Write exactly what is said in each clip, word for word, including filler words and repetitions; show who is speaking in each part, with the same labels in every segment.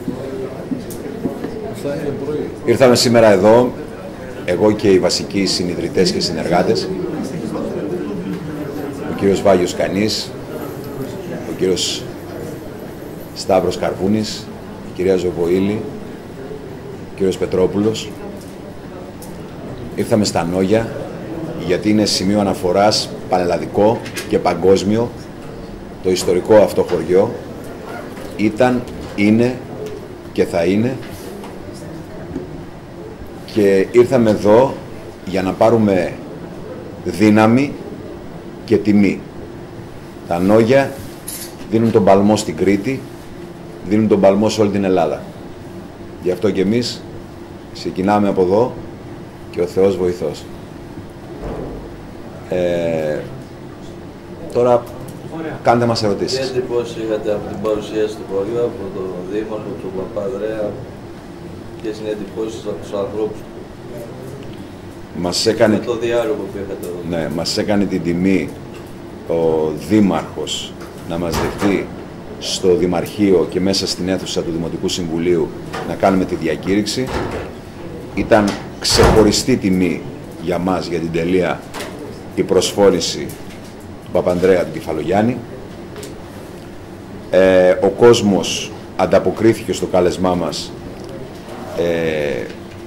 Speaker 1: Ήρθαμε σήμερα εδώ, εγώ και οι βασικοί συνιδρυτές και συνεργάτες, ο κύριος Βάγιος Κανής, ο κύριος Σταύρος Καρπούνης, η κυρία Ζωβοήλη, ο κύριος Πετρόπουλος. Ήρθαμε στα Νόγια γιατί είναι σημείο αναφοράς πανελλαδικό και παγκόσμιο. Το ιστορικό αυτό χωριό ήταν, είναι και θα είναι, και ήρθαμε εδώ για να πάρουμε δύναμη και τιμή. Τα Νόγια δίνουν τον παλμό στην Κρήτη, δίνουν τον παλμό σε όλη την Ελλάδα. Γι' αυτό και εμείς ξεκινάμε από εδώ και ο Θεός βοηθός. Ε, τώρα
Speaker 2: Ωραία.
Speaker 1: κάντε μας ερωτήσεις.
Speaker 3: Τι εντυπώσεις είχατε από την παρουσίαση του χωριού, από τον Δήμαρχο, τον Παπαδρέα, ποιες είναι οι εντυπώσεις από τους ανθρώπους του?
Speaker 1: Μας έκανε...
Speaker 3: Με το διάλογο που είχατε εδώ.
Speaker 1: Ναι, μας έκανε την τιμή ο Δήμαρχος να μας δεχτεί στο Δημαρχείο και μέσα στην αίθουσα του Δημοτικού Συμβουλίου να κάνουμε τη διακήρυξη. Ήταν ξεχωριστή τιμή για μας, για την τελεία, η προσφόρηση του Παπανδρέα του Κεφαλογιάννη. Ε, ο κόσμος ανταποκρίθηκε στο κάλεσμά μας. Ε,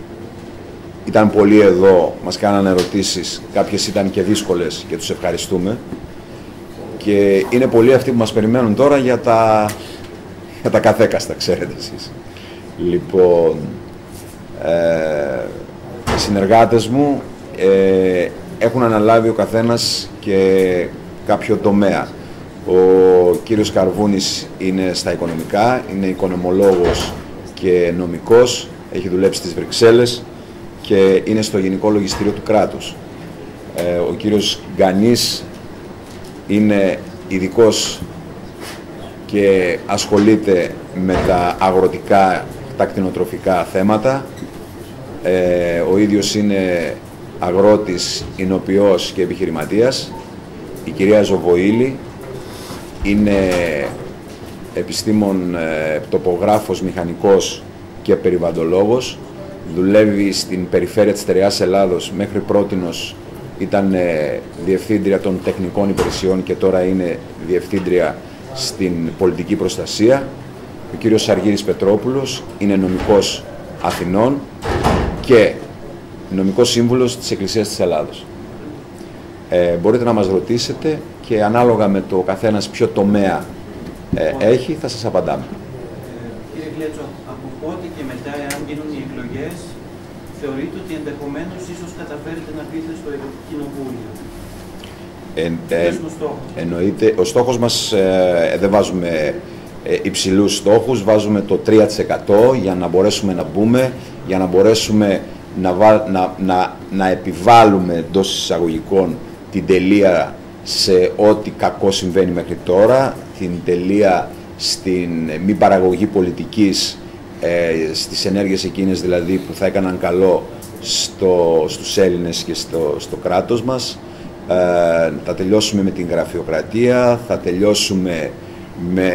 Speaker 1: ήταν πολλοί εδώ, μας κάνανε ερωτήσεις, κάποιες ήταν και δύσκολες και τους ευχαριστούμε. Και είναι πολλοί αυτοί που μας περιμένουν τώρα για τα, για τα καθέκαστα, ξέρετε εσείς. Λοιπόν, ε, οι συνεργάτες μου ε, έχουν αναλάβει ο καθένας και κάποιο τομέα. Ο κύριος Καρβούνης είναι στα οικονομικά, είναι οικονομολόγος και νομικός, έχει δουλέψει στις Βρυξέλλες και είναι στο Γενικό Λογιστήριο του κράτους. Ε, ο κύριος Γκανής είναι ειδικός και ασχολείται με τα αγροτικά, τα κτηνοτροφικά θέματα. Ε, ο ίδιος είναι αγρότης, εινοποιός και επιχειρηματίας. Η κυρία Ζωβοήλη είναι επιστήμον, ε, τοπογράφος, μηχανικός και περιβαλλοντολόγος. Δουλεύει στην περιφέρεια της Στερεάς Ελλάδος. Μέχρι πρότινος ήταν ε, διευθύντρια των τεχνικών υπηρεσιών και τώρα είναι διευθύντρια στην πολιτική προστασία. Ο κύριος Αργύρης Πετρόπουλος είναι νομικός Αθηνών και νομικός σύμβουλος της Εκκλησίας της Ελλάδος. Ε, μπορείτε να μας ρωτήσετε και ανάλογα με το καθένας ποιο τομέα ε, έχει, θα σας απαντάμε.
Speaker 2: Ε, κύριε Γλέτσο, από πότε και μετά, εάν γίνουν οι εκλογές, θεωρείτε ότι ενδεχομένως ίσως καταφέρετε να μπείτε στο Κοινοβούλιο?
Speaker 1: Ε, ε, εννοείται, ο στόχος μας, ε, δεν βάζουμε ε, υψηλούς στόχους, βάζουμε το τρία τοις εκατό για να μπορέσουμε να μπούμε, για να μπορέσουμε να, να, να, να επιβάλλουμε εντός εισαγωγικών την τελεία σε ό,τι κακό συμβαίνει μέχρι τώρα, την τελεία στην μη παραγωγή πολιτικής, ε, στις ενέργειες εκείνες δηλαδή που θα έκαναν καλό στο, στους Έλληνες και στο, στο κράτος μας. Ε, θα τελειώσουμε με την γραφειοκρατία, θα τελειώσουμε με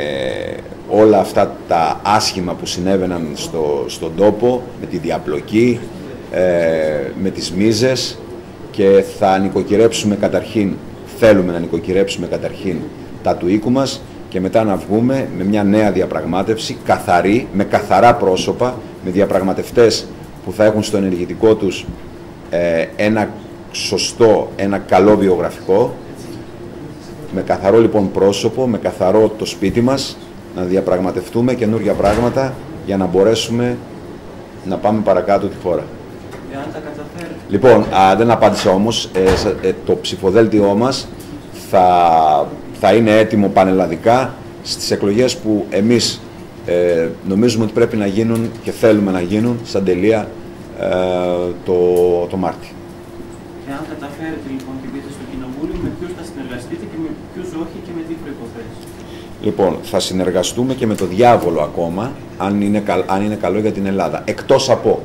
Speaker 1: όλα αυτά τα άσχημα που συνέβαιναν στο, στον τόπο, με τη διαπλοκή, ε, με τις μίζες, και θα νοικοκυρέψουμε καταρχήν, θέλουμε να νοικοκυρέψουμε καταρχήν τα του οίκου μας και μετά να βγούμε με μια νέα διαπραγμάτευση, καθαρή, με καθαρά πρόσωπα, με διαπραγματευτές που θα έχουν στο ενεργητικό τους ε, ένα σωστό, ένα καλό βιογραφικό, με καθαρό λοιπόν πρόσωπο, με καθαρό το σπίτι μας, να διαπραγματευτούμε καινούργια πράγματα για να μπορέσουμε να πάμε παρακάτω τη χώρα.
Speaker 2: Εάν τα καταφέρετε.
Speaker 1: Λοιπόν, α, δεν απάντησα όμως, ε, ε, το ψηφοδέλτιό μας θα, θα είναι έτοιμο πανελλαδικά στις εκλογές που εμείς ε, νομίζουμε ότι πρέπει να γίνουν και θέλουμε να γίνουν σαν τελεία ε, το, το Μάρτι.
Speaker 2: Εάν καταφέρετε λοιπόν και μπείτε στο Κοινοβούλιο, με ποιους θα συνεργαστείτε και με ποιους όχι και με τι προϋποθέσεις?
Speaker 1: Λοιπόν, θα συνεργαστούμε και με το διάβολο ακόμα, αν είναι, αν είναι καλό για την Ελλάδα. Εκτός από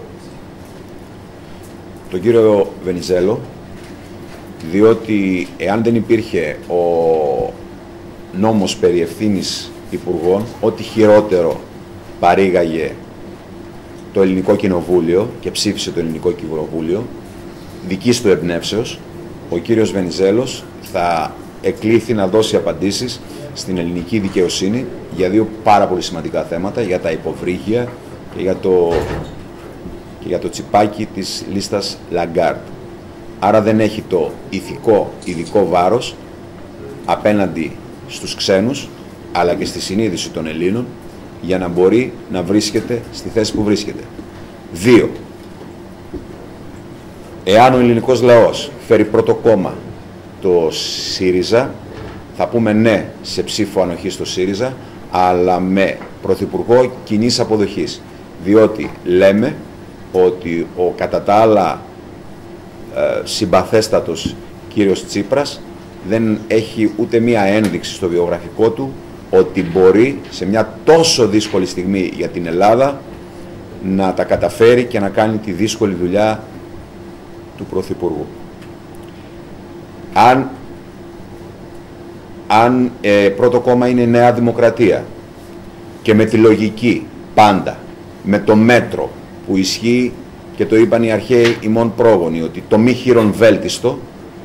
Speaker 1: τον κύριο Βενιζέλο, διότι εάν δεν υπήρχε ο νόμος περί ευθύνης υπουργών, ό,τι χειρότερο παρήγαγε το Ελληνικό Κοινοβούλιο και ψήφισε το Ελληνικό Κοινοβούλιο, δικής του εμπνεύσεως, ο κύριος Βενιζέλος θα εκλήθη να δώσει απαντήσεις στην ελληνική δικαιοσύνη για δύο πάρα πολύ σημαντικά θέματα, για τα υποβρύχια και για το, και για το τσιπάκι της λίστας Λαγκάρντ. Άρα δεν έχει το ηθικό ειδικό βάρος απέναντι στους ξένους, αλλά και στη συνείδηση των Ελλήνων, για να μπορεί να βρίσκεται στη θέση που βρίσκεται. Δύο. Εάν ο ελληνικός λαός φέρει πρώτο κόμμα το ΣΥΡΙΖΑ, θα πούμε ναι σε ψήφο ανοχή στο ΣΥΡΙΖΑ, αλλά με πρωθυπουργό κοινής αποδοχής. Διότι λέμε ότι ο κατά τα άλλα ε, συμπαθέστατος κύριος Τσίπρας δεν έχει ούτε μία ένδειξη στο βιογραφικό του ότι μπορεί σε μια τόσο δύσκολη στιγμή για την Ελλάδα να τα καταφέρει και να κάνει τη δύσκολη δουλειά του Πρωθυπουργού. Αν, αν ε, πρώτο κόμμα είναι η Νέα Δημοκρατία και με τη λογική πάντα, με το μέτρο που ισχύει και το είπαν οι αρχαίοι ημών πρόγονοι, ότι το μη χείρον βέλτιστο,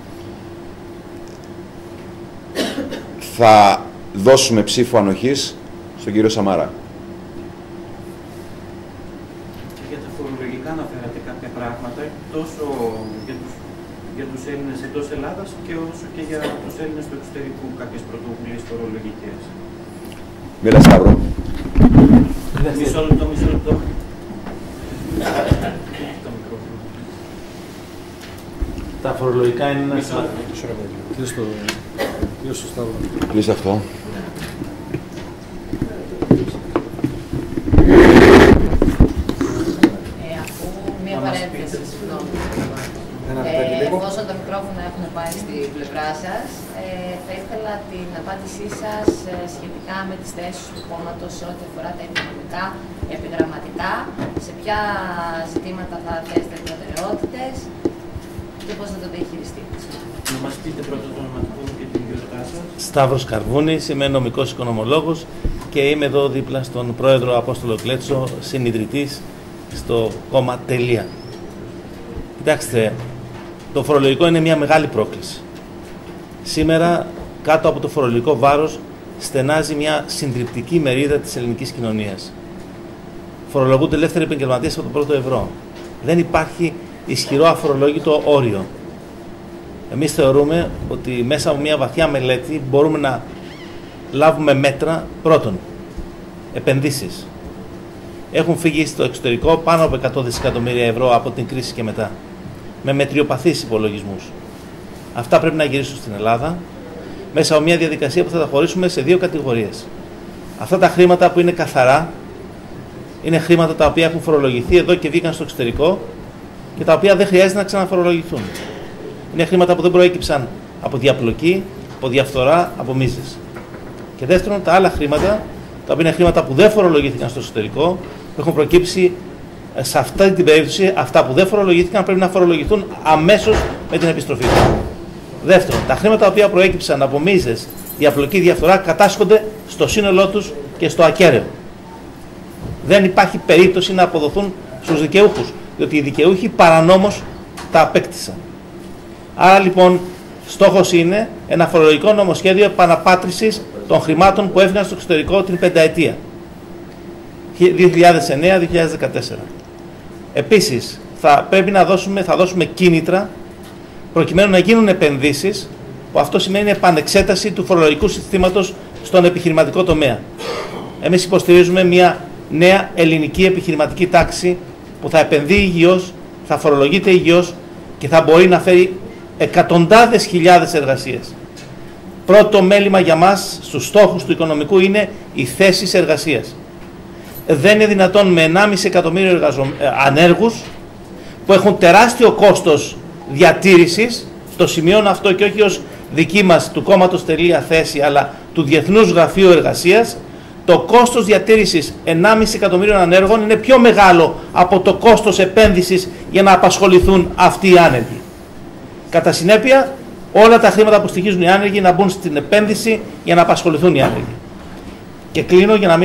Speaker 1: θα δώσουμε ψήφο ανοχής στον κύριο Σαμαρά.
Speaker 2: Και για τα φορολογικά αναφέρατε κάποια πράγματα, τόσο για τους, για τους Έλληνες εντός Ελλάδας και όσο και για τους Έλληνες του εξωτερικού, κάποιες πρωτοβουλίες φορολογικές.
Speaker 1: Μίλα Σταύρο.
Speaker 2: Μισό λεπτό, μισό λεπτό.
Speaker 4: Τα φορολογικά είναι ένα...
Speaker 2: Μισό λεπτό.
Speaker 4: Κλείσω το Σταύρο.
Speaker 1: Κλείσε αυτό.
Speaker 5: Μία παρένθεση, συγγνώμη. Ε, εφόσον τα μικρόφωνα έχουν πάει στη πλευρά σας, ε, θα ήθελα την απάντησή σας ε, σχετικά με τις θέσεις του κόμματος σε ό,τι αφορά τα οικονομικά, επιγραμματικά, σε ποια ζητήματα θα θέσετε προτεραιότητες και πώς θα το διαχειριστείτε.
Speaker 2: Να μας πείτε πρώτα το ονοματικό μου και την ιδιότητά σας.
Speaker 4: Σταύρος Καρβούνης, είμαι νομικός οικονομολόγος και είμαι εδώ δίπλα στον πρόεδρο Απόστολο Κλέτσο, συνιδρυτής στο κόμμα Τελεία. Κοιτάξτε, το φορολογικό είναι μια μεγάλη πρόκληση. Σήμερα, κάτω από το φορολογικό βάρος, στενάζει μια συντριπτική μερίδα της ελληνικής κοινωνίας. Φορολογούνται ελεύθεροι επαγγελματίες από το πρώτο ευρώ. Δεν υπάρχει ισχυρό αφορολόγητο όριο. Εμείς θεωρούμε ότι μέσα από μια βαθιά μελέτη μπορούμε να λάβουμε μέτρα. Πρώτον, επενδύσεις. Έχουν φύγει στο εξωτερικό πάνω από εκατό δισεκατομμύρια ευρώ από την κρίση και μετά, με μετριοπαθείς υπολογισμούς. Αυτά πρέπει να γυρίσουν στην Ελλάδα μέσα από μια διαδικασία που θα τα χωρίσουμε σε δύο κατηγορίες. Αυτά τα χρήματα που είναι καθαρά είναι χρήματα τα οποία έχουν φορολογηθεί εδώ και βγήκαν στο εξωτερικό και τα οποία δεν χρειάζεται να ξαναφορολογηθούν. Είναι χρήματα που δεν προέκυψαν από διαπλοκή, από διαφθορά, από μίζες. Και δεύτερον, τα άλλα χρήματα, τα οποία είναι χρήματα που δεν φορολογήθηκαν στο εσωτερικό, που έχουν προκύψει σε αυτή την περίπτωση, αυτά που δεν φορολογήθηκαν πρέπει να φορολογηθούν αμέσως με την επιστροφή του. Δεύτερον, τα χρήματα τα οποία προέκυψαν από μίζες, διαπλοκή, διαφθορά, κατάσχονται στο σύνολό τους και στο ακέραιο. Δεν υπάρχει περίπτωση να αποδοθούν στους δικαιούχους, διότι οι δικαιούχοι παρανόμως τα απέκτησαν. Άρα λοιπόν, στόχος είναι ένα φορολογικό νομοσχέδιο επαναπάτρησης των χρημάτων που έφυγαν στο εξωτερικό την πενταετία δύο χιλιάδες εννέα με δύο χιλιάδες δεκατέσσερα. Επίσης, θα πρέπει να δώσουμε, θα δώσουμε κίνητρα προκειμένου να γίνουν επενδύσεις, που αυτό σημαίνει επανεξέταση του φορολογικού συστήματος στον επιχειρηματικό τομέα. Εμείς υποστηρίζουμε μια νέα ελληνική επιχειρηματική τάξη που θα επενδύει υγιώς, θα φορολογείται υγιώς και θα μπορεί να φέρει εκατοντάδες χιλιάδες εργασίες. Πρώτο μέλημα για μας στους στόχους του οικονομικού είναι οι θέσεις εργασίας. Δεν είναι δυνατόν με ενάμιση εκατομμύριο εργαζο... ανέργους που έχουν τεράστιο κόστος διατήρησης, το σημειώνω αυτό και όχι ως δική μας του κόμματος Τελεία θέση, αλλά του Διεθνούς Γραφείου Εργασίας, το κόστος διατήρησης ενάμιση εκατομμύριων ανέργων είναι πιο μεγάλο από το κόστος επένδυσης για να απασχοληθούν αυτοί οι άνεργοι. Κατά συνέπεια, όλα τα χρήματα που στοιχίζουν οι άνεργοι να μπουν στην επένδυση για να απασχοληθούν οι άνεργοι. Και κλείνω για να μην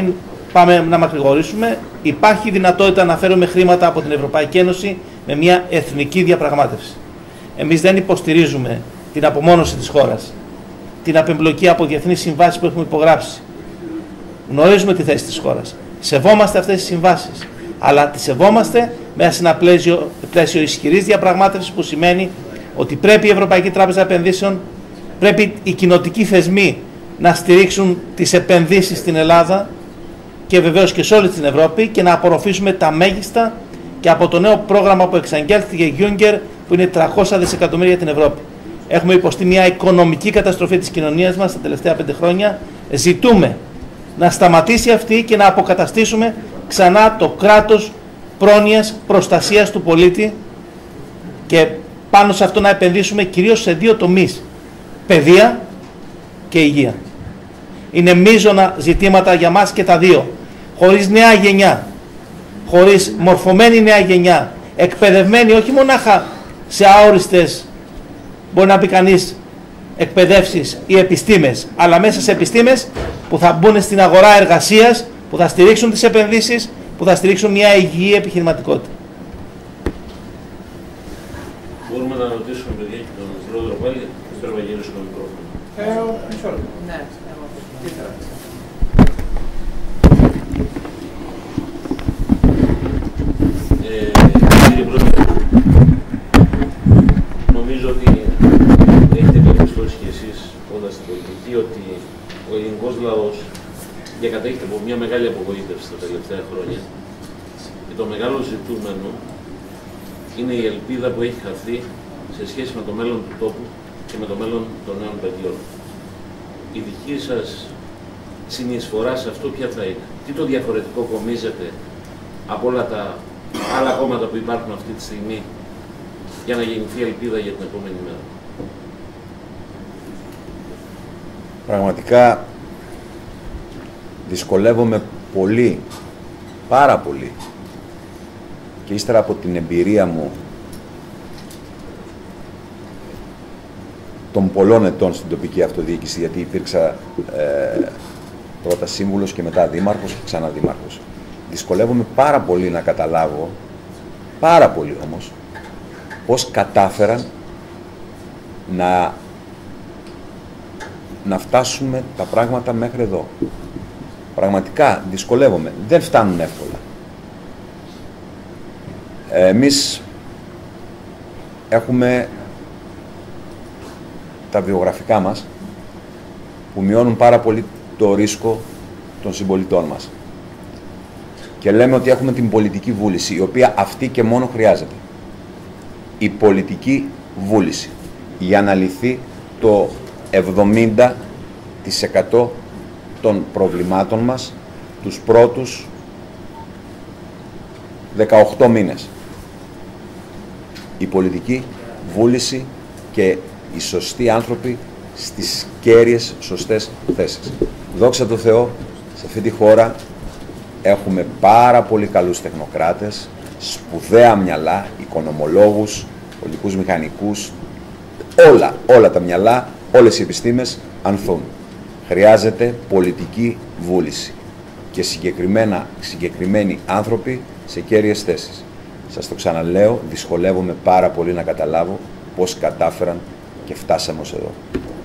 Speaker 4: πάμε να μακρηγορήσουμε, υπάρχει δυνατότητα να φέρουμε χρήματα από την Ευρωπαϊκή Ένωση με μια εθνική διαπραγμάτευση. Εμείς δεν υποστηρίζουμε την απομόνωση της χώρας, την απεμπλοκή από διεθνείς συμβάσεις που έχουμε υπογράψει. Γνωρίζουμε τη θέση της χώρας. Σεβόμαστε αυτές τις συμβάσεις. Αλλά τις σεβόμαστε μέσα σε ένα πλαίσιο, πλαίσιο ισχυρής διαπραγμάτευσης, που σημαίνει ότι πρέπει η Ευρωπαϊκή Τράπεζα Επενδύσεων, πρέπει οι κοινοτικοί θεσμοί να στηρίξουν τις επενδύσεις στην Ελλάδα και βεβαίως και σε όλη την Ευρώπη και να απορροφήσουμε τα μέγιστα και από το νέο πρόγραμμα που εξαγγέλθηκε Juncker, που είναι τριακόσια δισεκατομμύρια για την Ευρώπη. Έχουμε υποστεί μια οικονομική καταστροφή της κοινωνίας μας τα τελευταία πέντε χρόνια. Ζητούμε να σταματήσει αυτή και να αποκαταστήσουμε ξανά το κράτος πρόνοιας, προστασίας του πολίτη, και πάνω σε αυτό να επενδύσουμε κυρίως σε δύο τομείς: παιδεία και υγεία. Είναι μείζωνα ζητήματα για μας και τα δύο. Χωρίς νέα γενιά, χωρίς μορφωμένη νέα γενιά, εκπαιδευμένη όχι μονάχα σε αόριστες, μπορεί να πει κανείς, εκπαιδεύσεις ή επιστήμες, αλλά μέσα σε επιστήμες που θα μπουν στην αγορά εργασίας, που θα στηρίξουν τις επενδύσεις, που θα στηρίξουν μια υγιή επιχειρηματικότητα.
Speaker 6: Μπορούμε να ρωτήσουμε, παιδιά, και τον πρόεδρο πάλι, θέλω να γυρίσω το μικρόφωνο.
Speaker 2: Ε, μισό λεπτό.
Speaker 5: Ναι.
Speaker 2: Τι θα
Speaker 6: Ε, κύριε Πρόεδρε, νομίζω ότι έχετε κάποιες φορές και εσείς, όντας στην πολιτική, ότι ο ελληνικός λαός διακατέχεται από μια μεγάλη απογοήτευση τα τελευταία χρόνια και το μεγάλο ζητούμενο είναι η ελπίδα που έχει χαθεί σε σχέση με το μέλλον του τόπου και με το μέλλον των νέων παιδιών. Η δική σας συνεισφορά σε αυτό ποια θα είναι? Τι το διαφορετικό κομίζετε από όλα τα άλλα κόμματα που υπάρχουν αυτή τη στιγμή για να γεννηθεί ελπίδα για την επόμενη μέρα?
Speaker 1: Πραγματικά δυσκολεύομαι πολύ, πάρα πολύ, και ύστερα από την εμπειρία μου των πολλών ετών στην τοπική αυτοδιοίκηση, γιατί υπήρξα ε, πρώτα σύμβουλος και μετά δήμαρχος και ξανά δήμαρχος. Δυσκολεύομαι πάρα πολύ να καταλάβω, πάρα πολύ όμως, πώς κατάφεραν να, να φτάσουμε τα πράγματα μέχρι εδώ. Πραγματικά δυσκολεύομαι. Δεν φτάνουν εύκολα. Εμείς έχουμε τα βιογραφικά μας που μειώνουν πάρα πολύ το ρίσκο των συμπολιτών μας. Και λέμε ότι έχουμε την πολιτική βούληση, η οποία αυτή και μόνο χρειάζεται. Η πολιτική βούληση για να λυθεί το εβδομήντα τοις εκατό των προβλημάτων μας τους πρώτους δεκαοκτώ μήνες. Η πολιτική βούληση και οι σωστοί άνθρωποι στις κέρυες σωστές θέσεις. Δόξα τω Θεώ, σε αυτή τη χώρα έχουμε πάρα πολύ καλούς τεχνοκράτες, σπουδαία μυαλά, οικονομολόγους, πολιτικούς μηχανικούς, όλα, όλα τα μυαλά, όλες οι επιστήμες ανθούν. Χρειάζεται πολιτική βούληση και συγκεκριμένα, συγκεκριμένοι άνθρωποι σε κέρυες θέσεις. Σας το ξαναλέω, δυσκολεύομαι πάρα πολύ να καταλάβω πώς κατάφεραν και φτάσαμε ως εδώ.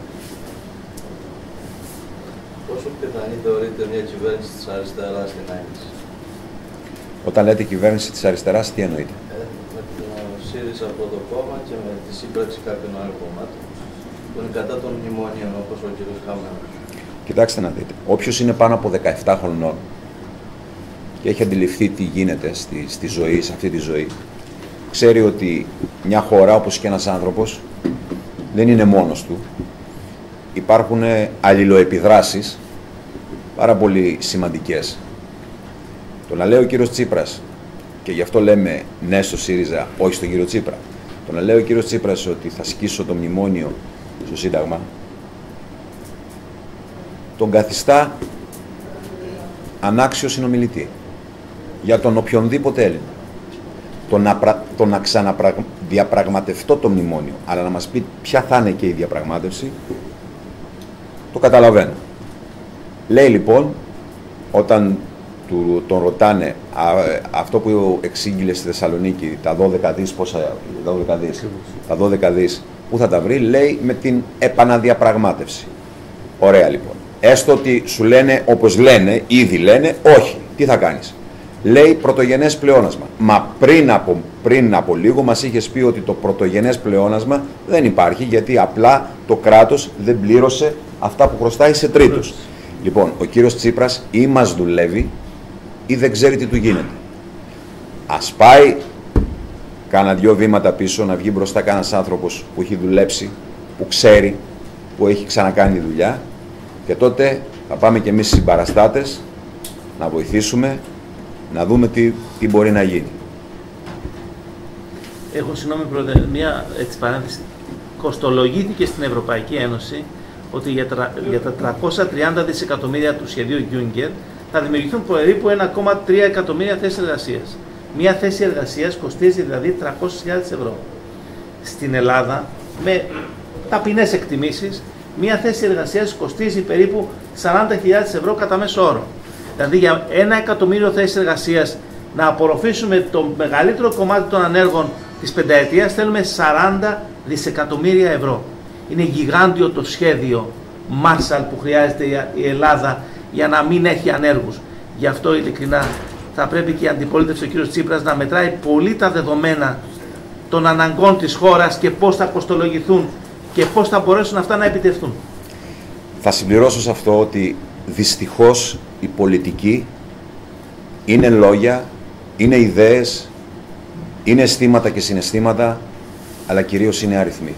Speaker 3: Πόσο πιθανή θεωρείται μια κυβέρνηση της αριστεράς στην Άγκηση?
Speaker 1: Όταν λέτε κυβέρνηση της αριστεράς, τι εννοείτε?
Speaker 3: Ε, με το ΣΥΡΙΖΑ από το κόμμα και με τη σύμπραξη κάποιων άλλων κομμάτων που είναι κατά των μνημονίων, όπως ο κ. Χαμένος.
Speaker 1: Κοιτάξτε να δείτε, όποιος είναι πάνω από δεκαεπτά χρονών και έχει αντιληφθεί τι γίνεται στη, στη ζωή, σε αυτή τη ζωή, ξέρει ότι μια χώρα, όπως και ένας άνθρωπος, δεν είναι μόνος του. Υπάρχουν αλληλοεπιδράσεις πάρα πολύ σημαντικές. Το να λέει ο κύριος Τσίπρας, και γι' αυτό λέμε ναι στο ΣΥΡΙΖΑ, όχι στον κύριο Τσίπρα, το να λέει ο κύριος Τσίπρας ότι θα σκίσω το μνημόνιο στο Σύνταγμα, τον καθιστά ανάξιο συνομιλητή για τον οποιονδήποτε Έλληνα. Το να, πρα... το να ξαναδιαπραγματευτώ το μνημόνιο, αλλά να μας πει ποια θα είναι και η διαπραγμάτευση, το καταλαβαίνω. Λέει λοιπόν, όταν του, τον ρωτάνε α, αυτό που εξήγηλε στη Θεσσαλονίκη, τα δώδεκα δις, πόσα, δώδεκα δις, τα δώδεκα δις, πού θα τα βρει, λέει με την επαναδιαπραγμάτευση. Ωραία λοιπόν. Έστω ότι σου λένε όπως λένε, ήδη λένε, όχι. Τι θα κάνεις? Λέει πρωτογενές πλεόνασμα. Μα πριν από, πριν από λίγο μας είχες πει ότι το πρωτογενές πλεόνασμα δεν υπάρχει, γιατί απλά το κράτος δεν πλήρωσε αυτά που χρωστάει σε τρίτους. Λοιπόν, ο κύριος Τσίπρας ή μας δουλεύει ή δεν ξέρει τι του γίνεται. Ας πάει κάνα δυο βήματα πίσω, να βγει μπροστά κανένας άνθρωπος που έχει δουλέψει, που ξέρει, που έχει ξανακάνει δουλειά, και τότε θα πάμε και εμείς συμπαραστάτες να βοηθήσουμε, να δούμε τι, τι μπορεί να γίνει.
Speaker 4: Έχω, συγγνώμη πρόεδρε, μια έτσι παρένθεση. Κοστολογήθηκε στην Ευρωπαϊκή Ένωση ότι για, τρα, για τα τριακόσια τριάντα δισεκατομμύρια του σχεδίου Juncker θα δημιουργηθούν περίπου ένα κόμμα τρία εκατομμύρια θέσεις εργασίας. Μια θέση εργασίας κοστίζει δηλαδή τριακόσιες χιλιάδες ευρώ. Στην Ελλάδα, με ταπεινές εκτιμήσεις, μια θέση εργασίας κοστίζει περίπου σαράντα χιλιάδες ευρώ κατά μέσο όρο. Δηλαδή για ένα εκατομμύριο θέσεις εργασίας να απορροφήσουμε το μεγαλύτερο κομμάτι των ανέργων της πενταετίας θέλουμε σαράντα δισεκατομμύρια ευρώ. Είναι γιγάντιο το σχέδιο Marshall που χρειάζεται η Ελλάδα για να μην έχει ανέργους. Γι' αυτό ειλικρινά θα πρέπει και η αντιπολίτευση, ο κύριος Τσίπρας, να μετράει πολύ τα δεδομένα των αναγκών της χώρας και πώς θα κοστολογηθούν και πώς θα μπορέσουν αυτά να επιτευχθούν.
Speaker 1: Θα συμπληρώσω σε αυτό ότι δυστυχώς η πολιτική είναι λόγια, είναι ιδέες, είναι αισθήματα και συναισθήματα, αλλά κυρίως είναι αριθμοί.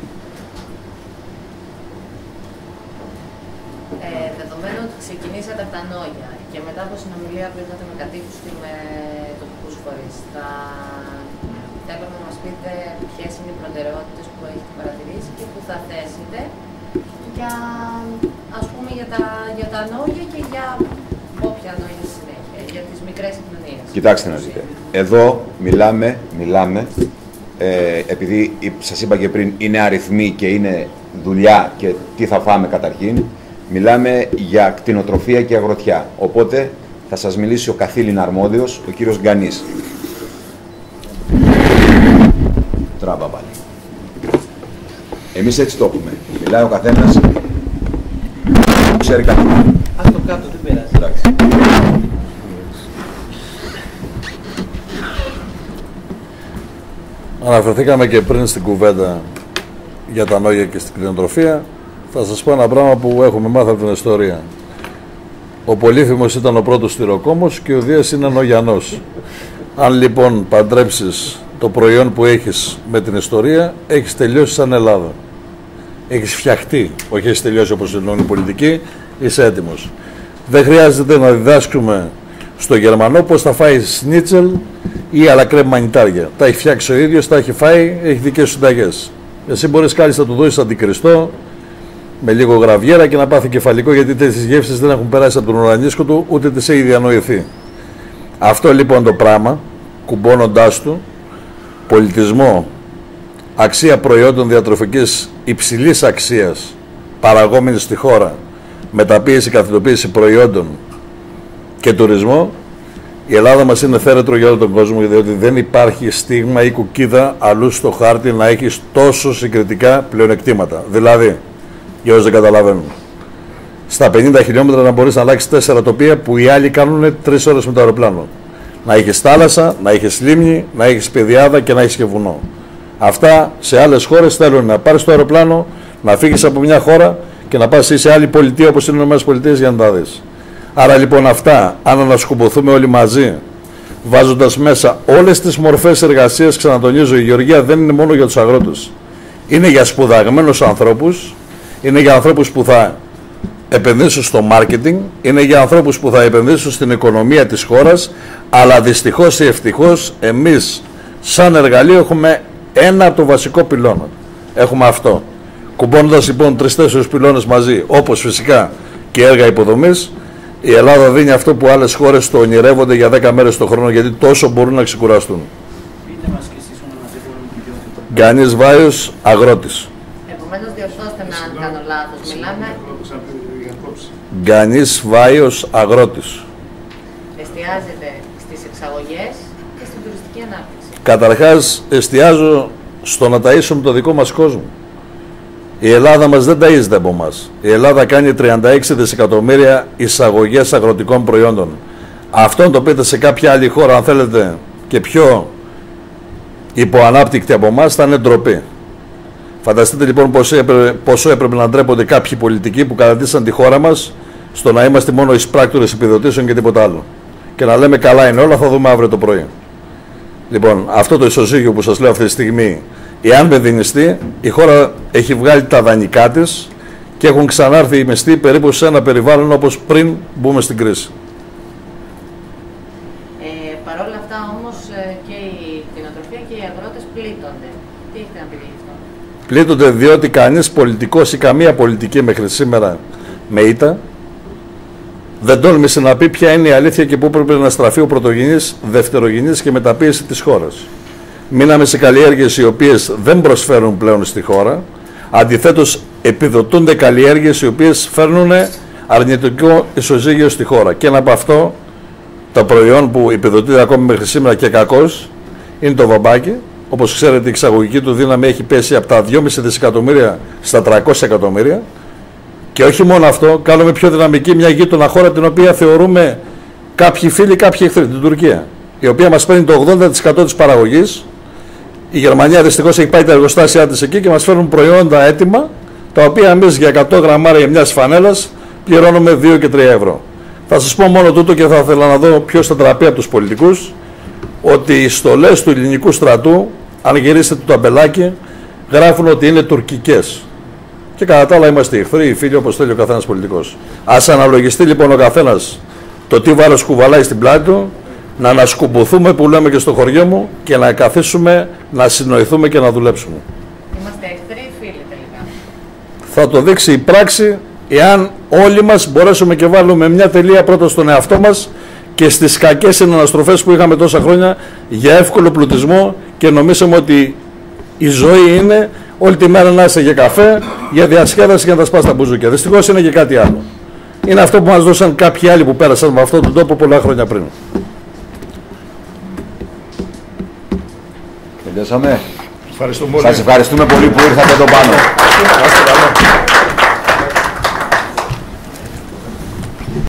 Speaker 5: Ε, δεδομένου ότι ξεκινήσατε από τα Νόγια και μετά από συνομιλία που είχατε με κατοίκους και με τοπικούς φορείς, θα θέλω να μας πείτε ποιες είναι οι προτεραιότητες που έχετε παρατηρήσει και που θα θέσετε για, ας πούμε, για τα, για τα Νόγια και για όποια Νόγια στη συνέχεια, για τις μικρές κοινωνίες.
Speaker 1: Κοιτάξτε να δείτε. Εδώ μιλάμε, μιλάμε ε, επειδή σας είπα και πριν, είναι αριθμοί και είναι δουλειά και τι θα φάμε καταρχήν, μιλάμε για κτηνοτροφία και αγροτιά. Οπότε θα σας μιλήσει ο καθήλυν αρμόδιος, ο κύριος Γκανής. Τράμπα πάλι. Εμείς έτσι το έχουμε. Μιλάει ο καθένας που ξέρει κάτι.
Speaker 2: Ας το κάτω, δεν πειράζει.
Speaker 1: Εντάξει.
Speaker 7: Αναφερθήκαμε και πριν στην κουβέντα για τα Νόγια και στην κτηνοτροφία. Θα σας πω ένα πράγμα που έχουμε μάθει από την ιστορία. Ο Πολύφημος ήταν ο πρώτος στυροκόμος και ο Δίας είναι Νογιανός. Αν λοιπόν παντρέψεις το προϊόν που έχεις με την ιστορία, έχεις τελειώσει σαν Ελλάδα. Έχεις φτιαχτεί, όχι έχεις τελειώσει όπως εννοούν οι πολιτικοί, είσαι έτοιμος. Δεν χρειάζεται να διδάσκουμε στο Γερμανό πώς θα φάει σνίτσελ ή αλακρέμ μανιτάρια. Τα έχει φτιάξει ο ίδιος, τα έχει φάει, έχει δικές σου συνταγές. Εσύ μπορείς κάλλιστα να του δώσεις αντικριστό με λίγο γραβιέρα και να πάθει κεφαλικό, γιατί τέτοιες γεύσεις δεν έχουν περάσει από τον ουρανίσκο του, ούτε τις έχει διανοηθεί. Αυτό λοιπόν το πράγμα, κουμπώνοντάς του πολιτισμό, αξία προϊόντων διατροφικής υψηλής αξίας παραγόμενη στη χώρα, μεταποίηση, καθητοποίηση προϊόντων και τουρισμό, η Ελλάδα μας είναι θέρετρο για όλο τον κόσμο, διότι δεν υπάρχει στίγμα ή κουκκίδα αλλού στο χάρτη να έχει τόσο συγκριτικά πλεονεκτήματα. Δηλαδή, για όσοι δεν καταλαβαίνουν, στα πενήντα χιλιόμετρα να μπορείς να αλλάξεις τέσσερα τοπία που οι άλλοι κάνουν τρεις ώρες με το αεροπλάνο. Να έχεις θάλασσα, να έχεις λίμνη, να έχεις πεδιάδα και να έχεις και βουνό. Αυτά σε άλλες χώρες θέλουν να πάρεις το αεροπλάνο, να φύγεις από μια χώρα και να πας σε άλλη πολιτεία όπως είναι οι ΗΠΑ για να τα δεις. Άρα λοιπόν αυτά, αν ανασκουμποθούμε όλοι μαζί, βάζοντας μέσα όλες τις μορφές εργασίας, ξανατονίζω, η γεωργία δεν είναι μόνο για τους αγρότες. Είναι για σπουδαγμένους ανθρώπους, είναι για ανθρώπους που θα επενδύσουν στο μάρκετινγκ, είναι για ανθρώπους που θα επενδύσουν στην οικονομία της χώρας, αλλά δυστυχώς ή ευτυχώς εμείς σαν εργαλείο έχουμε ένα από το βασικό πυλώνα. Έχουμε αυτό. Κουμπώνοντας λοιπόν τρεις-τέσσερις πυλώνες μαζί, όπως φυσικά και έργα υποδομής, η Ελλάδα δίνει αυτό που άλλες χώρες το ονειρεύονται για δέκα μέρες το χρόνο, γιατί τόσο μπορούν να ξεκουραστούν.
Speaker 2: Πείτε μας και εσείς ονομαστικόν.
Speaker 7: Γκανής Βάιος, αγρότης.
Speaker 5: Επομένως, διορθώστε με αν κάνω λάθος. Μιλάμε.
Speaker 7: Γκανής Βάιος, αγρότης.
Speaker 5: εστιάζετε στις εξαγωγές και στην τουριστική ανάπτυξη?
Speaker 7: Καταρχάς, εστιάζω στο να ταΐσουμε το δικό μας κόσμο. Η Ελλάδα μας δεν ταΐζεται από μας. Η Ελλάδα κάνει τριάντα έξι δισεκατομμύρια εισαγωγές αγροτικών προϊόντων. Αυτό το πείτε σε κάποια άλλη χώρα, αν θέλετε, και πιο υποανάπτυκτη από εμάς, θα είναι ντροπή. Φανταστείτε λοιπόν πόσο έπρεπε, πόσο έπρεπε να ντρέπονται κάποιοι πολιτικοί που κατατήσαν τη χώρα μας στο να είμαστε μόνο εισπράκτορες επιδοτήσεων και τίποτα άλλο. Και να λέμε καλά είναι όλα, θα δούμε αύριο το πρωί. Λοιπόν, αυτό το ισοζύγιο που σας λέω αυτή τη στιγμή, εάν δεν δινηστεί, η χώρα έχει βγάλει τα δανεικά της και έχουν ξανάρθει οι μισθοί περίπου σε ένα περιβάλλον όπως πριν μπούμε στην κρίση.
Speaker 5: Ε, Παρ' όλα αυτά όμως και η κτηνοτροφία και οι αγρότες πλήττονται. Τι έχετε να πείτε γι' αυτό?
Speaker 7: Πλήττονται διότι κανείς πολιτικός ή καμία πολιτική μέχρι σήμερα με ήττα δεν τόλμησε να πει ποια είναι η αλήθεια και πού πρέπει να στραφεί ο πρωτογενής, δευτερογενής και μεταπίεση της χώρας. Μείναμε σε καλλιέργειες οι οποίες δεν προσφέρουν πλέον στη χώρα, αντιθέτως επιδοτούνται καλλιέργειες οι οποίες φέρνουν αρνητικό ισοζύγιο στη χώρα. Και ένα από αυτό, το προϊόν που επιδοτείται ακόμη μέχρι σήμερα και κακώς, είναι το βαμπάκι. Όπως ξέρετε, η εξαγωγική του δύναμη έχει πέσει από τα δυόμισι δισεκατομμύρια στα τριακόσια εκατομμύρια. Και όχι μόνο αυτό, κάνουμε πιο δυναμική μια γείτονα χώρα την οποία θεωρούμε κάποιοι φίλοι, κάποιοι εχθροί, την Τουρκία, η οποία μας παίρνει το ογδόντα τοις εκατό της παραγωγής. Η Γερμανία δυστυχώς έχει πάει τα εργοστάσια της εκεί και μας φέρνουν προϊόντα έτοιμα, τα οποία εμείς για εκατό γραμμάρια μιας φανέλας πληρώνουμε δύο και τρία ευρώ. Θα σας πω μόνο τούτο και θα ήθελα να δω ποιος θα τραπεί από τους πολιτικούς, ότι οι στολές του ελληνικού στρατού, αν γυρίσετε το ταμπελάκι, γράφουν ότι είναι τουρκικές. Και κατά τα άλλα είμαστε εχθροί ή φίλοι, όπως θέλει ο καθένας πολιτικός. Ας αναλογιστεί λοιπόν ο καθένας το τι βάρος κουβαλάει στην πλάτη του, να ανασκουμποθούμε που λέμε και στο χωριό μου και να καθίσουμε, να συνοηθούμε και να δουλέψουμε.
Speaker 5: Είμαστε εχθροί ή φίλοι τελικά?
Speaker 7: Θα το δείξει η πράξη, εάν όλοι μας μπορέσουμε και βάλουμε μια τελεία πρώτα στον εαυτό μας και στις κακές συναναστροφές που είχαμε τόσα χρόνια για εύκολο πλουτισμό και νομίσαμε ότι η ζωή είναι όλη τη μέρα να είσαι για καφέ, για διασκέδαση και να τα σπάς τα μπουζούκια. Δυστυχώς είναι και κάτι άλλο. Είναι αυτό που μας δώσαν κάποιοι άλλοι που πέρασαν με αυτόν τον τόπο πολλά χρόνια πριν.
Speaker 1: Τελειώσαμε.
Speaker 7: Ευχαριστούμε πολύ.
Speaker 1: Σας ευχαριστούμε πολύ που ήρθατε εδώ πάνω.